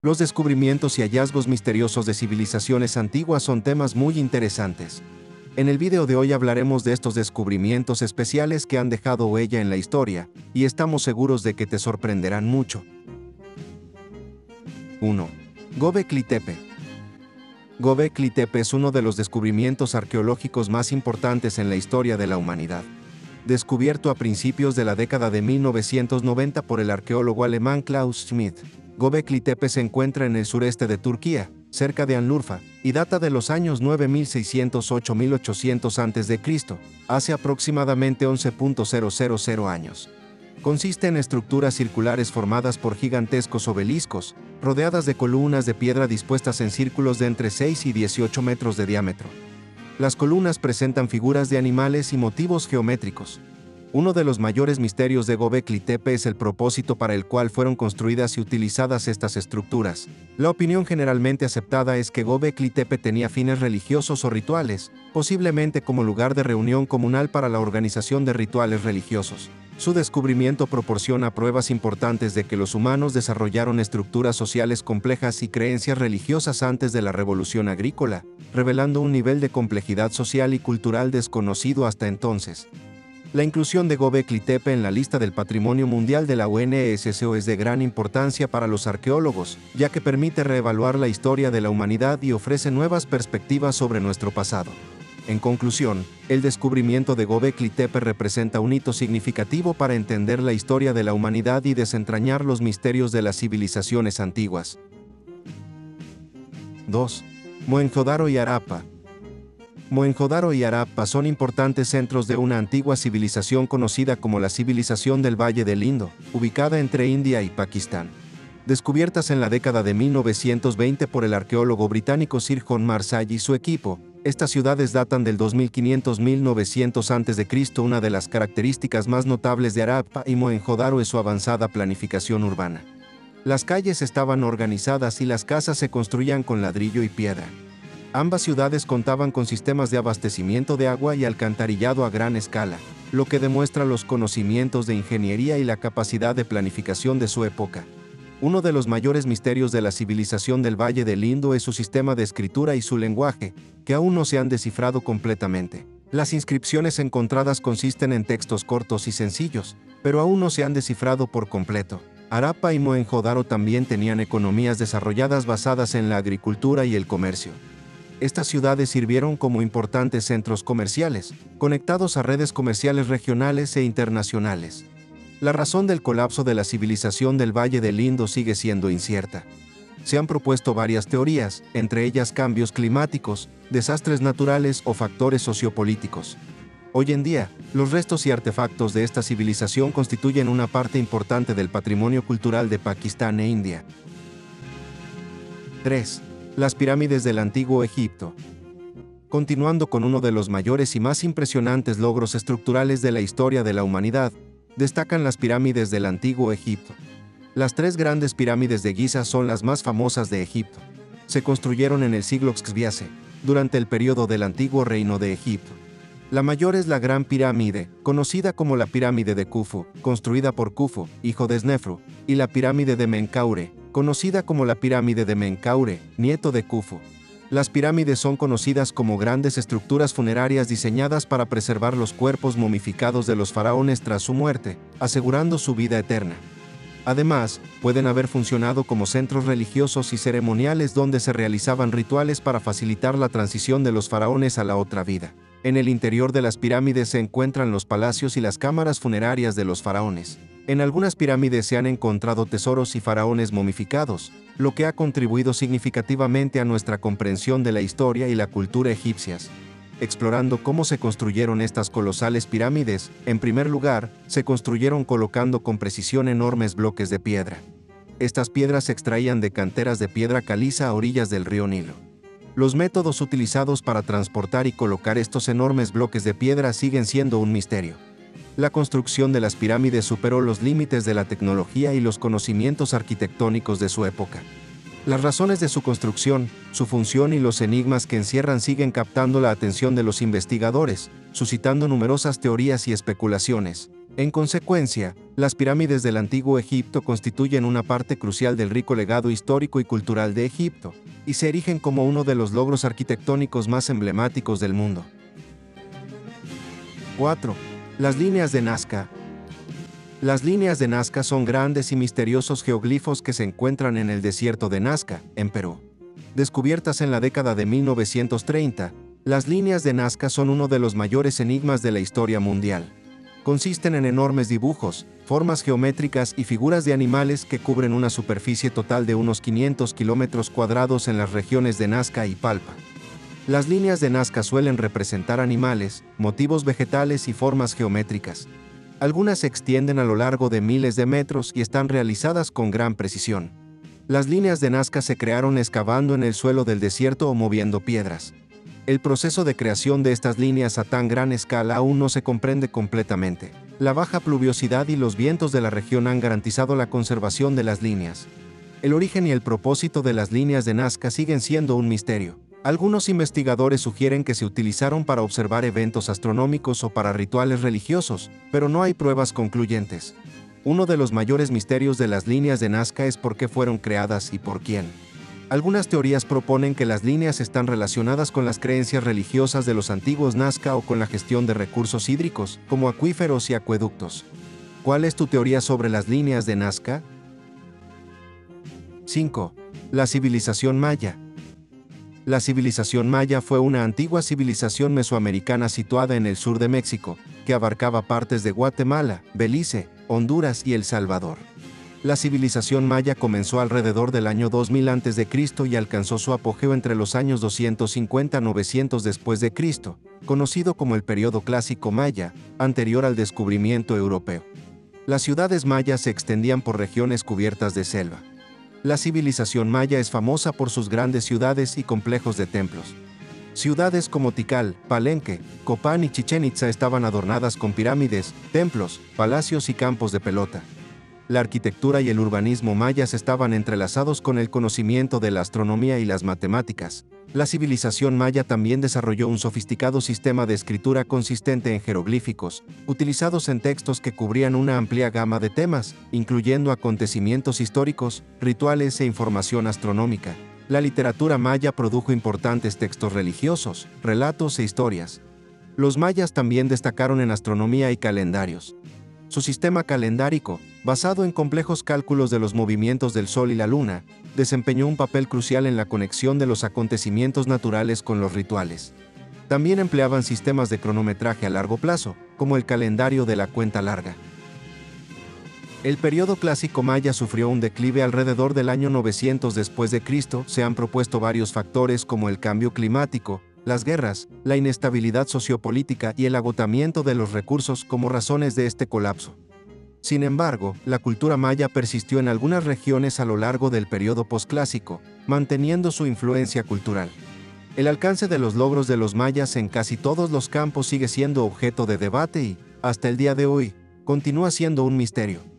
Los descubrimientos y hallazgos misteriosos de civilizaciones antiguas son temas muy interesantes. En el video de hoy hablaremos de estos descubrimientos especiales que han dejado huella en la historia, y estamos seguros de que te sorprenderán mucho. 1. Göbekli Tepe. Göbekli Tepe es uno de los descubrimientos arqueológicos más importantes en la historia de la humanidad. Descubierto a principios de la década de 1990 por el arqueólogo alemán Klaus Schmidt, Göbekli Tepe se encuentra en el sureste de Turquía, cerca de Şanlıurfa, y data de los años 9600-8800 a.C., hace aproximadamente 11.000 años. Consiste en estructuras circulares formadas por gigantescos obeliscos, rodeadas de columnas de piedra dispuestas en círculos de entre 6 y 18 metros de diámetro. Las columnas presentan figuras de animales y motivos geométricos. Uno de los mayores misterios de Göbekli Tepe es el propósito para el cual fueron construidas y utilizadas estas estructuras. La opinión generalmente aceptada es que Göbekli Tepe tenía fines religiosos o rituales, posiblemente como lugar de reunión comunal para la organización de rituales religiosos. Su descubrimiento proporciona pruebas importantes de que los humanos desarrollaron estructuras sociales complejas y creencias religiosas antes de la revolución agrícola, revelando un nivel de complejidad social y cultural desconocido hasta entonces. La inclusión de Göbekli Tepe en la lista del Patrimonio Mundial de la UNESCO es de gran importancia para los arqueólogos, ya que permite reevaluar la historia de la humanidad y ofrece nuevas perspectivas sobre nuestro pasado. En conclusión, el descubrimiento de Göbekli Tepe representa un hito significativo para entender la historia de la humanidad y desentrañar los misterios de las civilizaciones antiguas. 2. Mohenjo-Daro y Harappa. Mohenjo-Daro y Harappa son importantes centros de una antigua civilización conocida como la civilización del Valle del Indo, ubicada entre India y Pakistán. Descubiertas en la década de 1920 por el arqueólogo británico Sir John Marshall y su equipo, estas ciudades datan del 2500-1900 a.C. Una de las características más notables de Harappa y Mohenjo-Daro es su avanzada planificación urbana. Las calles estaban organizadas y las casas se construían con ladrillo y piedra. Ambas ciudades contaban con sistemas de abastecimiento de agua y alcantarillado a gran escala, lo que demuestra los conocimientos de ingeniería y la capacidad de planificación de su época. Uno de los mayores misterios de la civilización del Valle del Indo es su sistema de escritura y su lenguaje, que aún no se han descifrado completamente. Las inscripciones encontradas consisten en textos cortos y sencillos, pero aún no se han descifrado por completo. Harappa y Mohenjo-Daro también tenían economías desarrolladas basadas en la agricultura y el comercio. Estas ciudades sirvieron como importantes centros comerciales, conectados a redes comerciales regionales e internacionales. La razón del colapso de la civilización del Valle del Indo sigue siendo incierta. Se han propuesto varias teorías, entre ellas cambios climáticos, desastres naturales o factores sociopolíticos. Hoy en día, los restos y artefactos de esta civilización constituyen una parte importante del patrimonio cultural de Pakistán e India. 3. Las pirámides del Antiguo Egipto. Continuando con uno de los mayores y más impresionantes logros estructurales de la historia de la humanidad, destacan las pirámides del Antiguo Egipto. Las tres grandes pirámides de Giza son las más famosas de Egipto. Se construyeron en el siglo XV, durante el periodo del Antiguo Reino de Egipto. La mayor es la Gran Pirámide, conocida como la Pirámide de Khufu, construida por Khufu, hijo de Snefru, y la Pirámide de Menkaure, conocida como la Pirámide de Menkaure, nieto de Khufu. Las pirámides son conocidas como grandes estructuras funerarias diseñadas para preservar los cuerpos momificados de los faraones tras su muerte, asegurando su vida eterna. Además, pueden haber funcionado como centros religiosos y ceremoniales donde se realizaban rituales para facilitar la transición de los faraones a la otra vida. En el interior de las pirámides se encuentran los palacios y las cámaras funerarias de los faraones. En algunas pirámides se han encontrado tesoros y faraones momificados, lo que ha contribuido significativamente a nuestra comprensión de la historia y la cultura egipcias. Explorando cómo se construyeron estas colosales pirámides, en primer lugar, se construyeron colocando con precisión enormes bloques de piedra. Estas piedras se extraían de canteras de piedra caliza a orillas del río Nilo. Los métodos utilizados para transportar y colocar estos enormes bloques de piedra siguen siendo un misterio. La construcción de las pirámides superó los límites de la tecnología y los conocimientos arquitectónicos de su época. Las razones de su construcción, su función y los enigmas que encierran siguen captando la atención de los investigadores, suscitando numerosas teorías y especulaciones. En consecuencia, las pirámides del Antiguo Egipto constituyen una parte crucial del rico legado histórico y cultural de Egipto, y se erigen como uno de los logros arquitectónicos más emblemáticos del mundo. 4. Las líneas de Nazca. Las líneas de Nazca son grandes y misteriosos geoglifos que se encuentran en el desierto de Nazca, en Perú. Descubiertas en la década de 1930, las líneas de Nazca son uno de los mayores enigmas de la historia mundial. Consisten en enormes dibujos, formas geométricas y figuras de animales que cubren una superficie total de unos 500 kilómetros cuadrados en las regiones de Nazca y Palpa. Las líneas de Nazca suelen representar animales, motivos vegetales y formas geométricas. Algunas se extienden a lo largo de miles de metros y están realizadas con gran precisión. Las líneas de Nazca se crearon excavando en el suelo del desierto o moviendo piedras. El proceso de creación de estas líneas a tan gran escala aún no se comprende completamente. La baja pluviosidad y los vientos de la región han garantizado la conservación de las líneas. El origen y el propósito de las líneas de Nazca siguen siendo un misterio. Algunos investigadores sugieren que se utilizaron para observar eventos astronómicos o para rituales religiosos, pero no hay pruebas concluyentes. Uno de los mayores misterios de las líneas de Nazca es por qué fueron creadas y por quién. Algunas teorías proponen que las líneas están relacionadas con las creencias religiosas de los antiguos Nazca o con la gestión de recursos hídricos, como acuíferos y acueductos. ¿Cuál es tu teoría sobre las líneas de Nazca? 5. La civilización maya. La civilización maya fue una antigua civilización mesoamericana situada en el sur de México, que abarcaba partes de Guatemala, Belice, Honduras y El Salvador. La civilización maya comenzó alrededor del año 2000 a.C. y alcanzó su apogeo entre los años 250 a 900 después de Cristo, conocido como el período clásico maya, anterior al descubrimiento europeo. Las ciudades mayas se extendían por regiones cubiertas de selva. La civilización maya es famosa por sus grandes ciudades y complejos de templos. Ciudades como Tikal, Palenque, Copán y Chichén Itzá estaban adornadas con pirámides, templos, palacios y campos de pelota. La arquitectura y el urbanismo mayas estaban entrelazados con el conocimiento de la astronomía y las matemáticas. La civilización maya también desarrolló un sofisticado sistema de escritura consistente en jeroglíficos, utilizados en textos que cubrían una amplia gama de temas, incluyendo acontecimientos históricos, rituales e información astronómica. La literatura maya produjo importantes textos religiosos, relatos e historias. Los mayas también destacaron en astronomía y calendarios. Su sistema calendárico, basado en complejos cálculos de los movimientos del Sol y la Luna, desempeñó un papel crucial en la conexión de los acontecimientos naturales con los rituales. También empleaban sistemas de cronometraje a largo plazo, como el calendario de la cuenta larga. El periodo clásico maya sufrió un declive alrededor del año 900 después de Cristo. Se han propuesto varios factores como el cambio climático, las guerras, la inestabilidad sociopolítica y el agotamiento de los recursos como razones de este colapso. Sin embargo, la cultura maya persistió en algunas regiones a lo largo del periodo posclásico, manteniendo su influencia cultural. El alcance de los logros de los mayas en casi todos los campos sigue siendo objeto de debate y, hasta el día de hoy, continúa siendo un misterio.